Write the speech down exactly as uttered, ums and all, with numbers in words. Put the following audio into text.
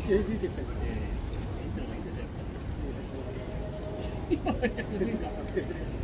試合出てたり。 ええ、いいんじゃないですか。